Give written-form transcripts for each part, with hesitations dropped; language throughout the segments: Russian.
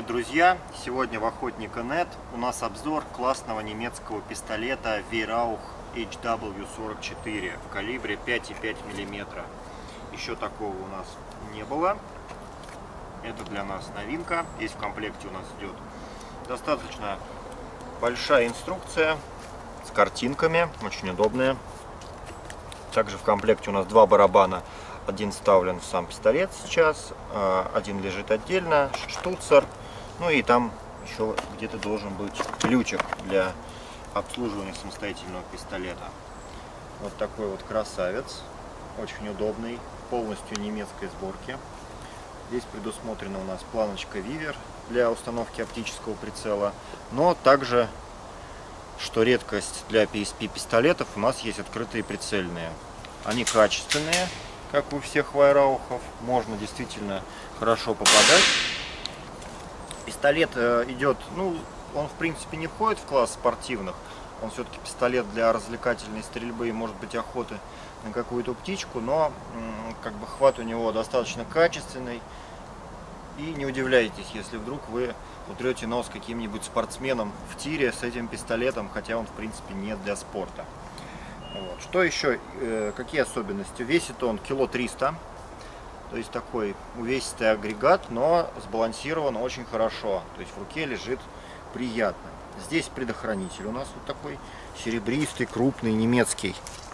друзья! Сегодня в Охотника.нет у нас обзор классного немецкого пистолета Weihrauch HW44 в калибре 5,5 мм. Еще такого у нас не было. Это для нас новинка. Здесь в комплекте у нас идет достаточно большая инструкция с картинками, очень удобная. Также в комплекте у нас два барабана. Один вставлен в сам пистолет сейчас, один лежит отдельно, штуцер. Ну и там еще где-то должен быть ключик для обслуживания самостоятельного пистолета. Вот такой вот красавец, очень удобный, полностью немецкой сборки. Здесь предусмотрена у нас планочка Вивер для установки оптического прицела, но также, что редкость для PSP пистолетов, у нас есть открытые прицельные. Они качественные, как у всех Weihrauch'ов, можно действительно хорошо попадать. Пистолет идет, ну, он в принципе не входит в класс спортивных, он все-таки пистолет для развлекательной стрельбы и, может быть, охоты на какую-то птичку, но как бы хват у него достаточно качественный. И не удивляйтесь, если вдруг вы утрете нос каким-нибудь спортсменом в тире с этим пистолетом, хотя он в принципе не для спорта. Вот. Что еще, какие особенности? Весит он 300 кг, то есть такой увесистый агрегат, но сбалансирован очень хорошо, то есть в руке лежит приятно. Здесь предохранитель у нас вот такой серебристый, крупный, немецкий.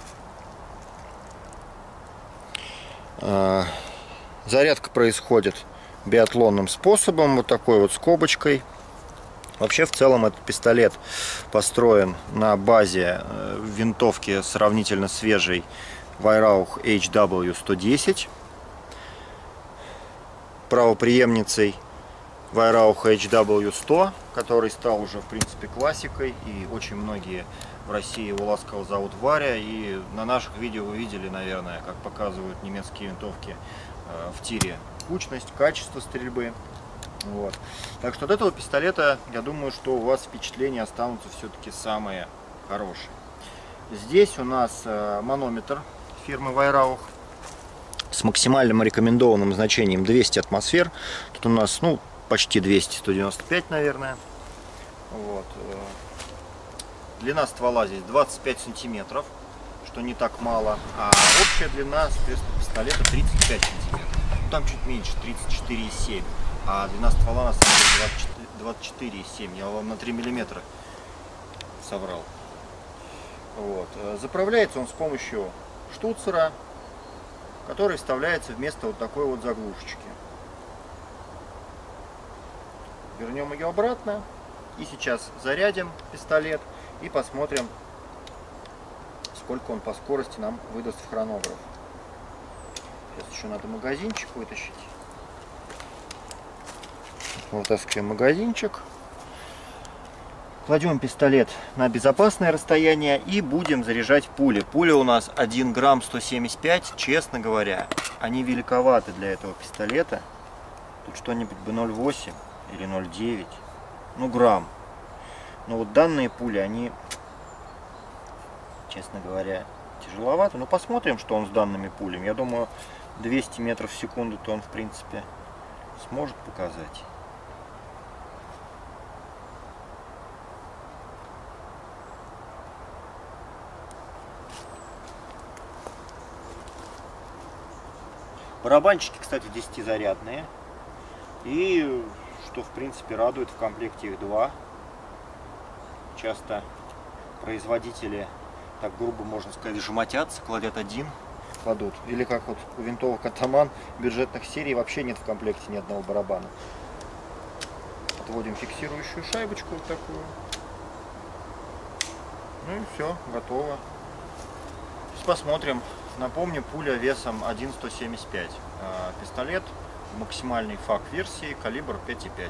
Зарядка происходит биатлонным способом, вот такой вот скобочкой. Вообще, в целом, этот пистолет построен на базе винтовки сравнительно свежей Weihrauch HW110, правопреемницей Weihrauch HW100, который стал уже, в принципе, классикой, и очень многие в России его ласково зовут Варя, и на наших видео вы видели, наверное, как показывают немецкие винтовки в тире кучность, качество стрельбы. Вот. Так что от этого пистолета, я думаю, что у вас впечатления останутся все-таки самые хорошие. Здесь у нас манометр фирмы Weihrauch с максимальным рекомендованным значением 200 атмосфер. Тут у нас, ну, почти 200, 195, наверное. Вот. Длина ствола здесь 25 сантиметров, что не так мало. А общая длина, соответственно, пистолета 35 сантиметров. Там чуть меньше, 34,7. А длина ствола на самом деле 24,7. Я вам на 3 мм соврал. Вот. Заправляется он с помощью штуцера, который вставляется вместо вот такой вот заглушечки. Вернем ее обратно. И сейчас зарядим пистолет и посмотрим, сколько он по скорости нам выдаст в хронограф. Сейчас еще надо магазинчик вытащить. Вытаскиваем магазинчик, кладем пистолет на безопасное расстояние и будем заряжать пули. Пуля у нас 1 грамм 175, честно говоря, они великоваты для этого пистолета. Тут что-нибудь бы 0,8 или 0,9, ну, грамм. Но вот данные пули, они, честно говоря, тяжеловаты. Но посмотрим, что он с данными пулями. Я думаю, 200 метров в секунду-то он, в принципе, сможет показать. Барабанчики, кстати, 10-зарядные. И, что в принципе радует, в комплекте их два. Часто производители, так грубо можно сказать, жмотятся, кладут один, кладут. Или как вот у винтовок Атаман бюджетных серий вообще нет в комплекте ни одного барабана. Отводим фиксирующую шайбочку вот такую. Ну и все, готово. Сейчас посмотрим. Напомню, пуля весом 1,175. Пистолет в максимальной фак-версии, калибр 5,5.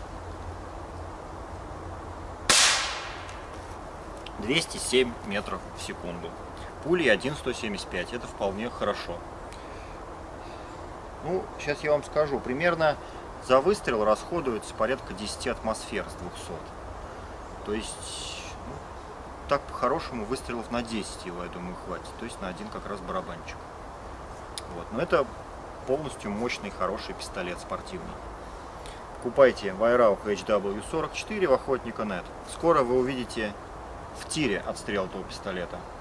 207 метров в секунду. Пули 1,175. Это вполне хорошо. Ну, сейчас я вам скажу. Примерно за выстрел расходуется порядка 10 атмосфер с 200. То есть, ну, так по-хорошему выстрелов на 10 его, я думаю, хватит. То есть на один как раз барабанчик. Вот. Но это полностью мощный, хороший пистолет спортивный. покупайте Weihrauch HW44 в Охотника.нет. Скоро вы увидите в тире отстрел этого пистолета.